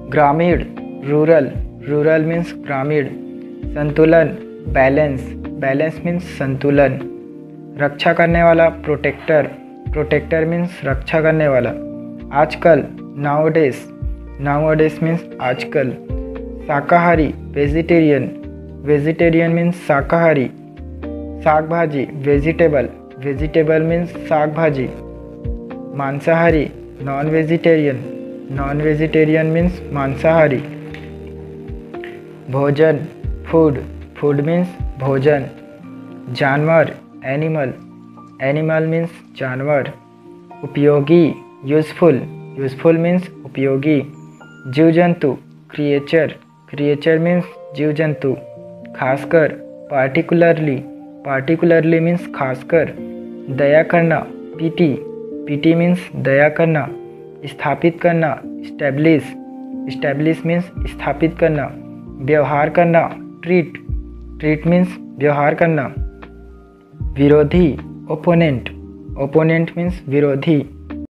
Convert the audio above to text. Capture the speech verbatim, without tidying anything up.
ग्रामीण rural, rural means ग्रामीण। संतुलन बैलेंस, बैलेंस मीन्स संतुलन। रक्षा करने वाला प्रोटेक्टर, प्रोटेक्टर मीन्स रक्षा करने वाला। आजकल नाउअडेज, नाउअडेज मीन्स आजकल। शाकाहारी वेजिटेरियन, वेजिटेरियन मीन्स शाकाहारी। शाक भाजी वेजिटेबल, वेजिटेबल मीन्स शाक भाजी। मांसाहारी non vegetarian, non vegetarian means मांसाहारी। भोजन फूड, फूड मीन्स भोजन। जानवर एनिमल, एनिमल मीन्स जानवर। उपयोगी यूजफुल, यूजफुल मीन्स उपयोगी। जीव जंतु क्रिएचर, क्रिएचर मीन्स जीव जंतु। खासकर पार्टिकुलरली, पार्टिकुलरली मीन्स खासकर। दया करना पीटी, पीटी मीन्स दया करना। स्थापित करना स्टैब्लिश, स्टैब्लिश मीन्स स्थापित करना। व्यवहार करना ट्रीट, ट्रीट मीन्स व्यवहार करना। विरोधी ओपोनेंट, ओपोनेंट मीन्स विरोधी।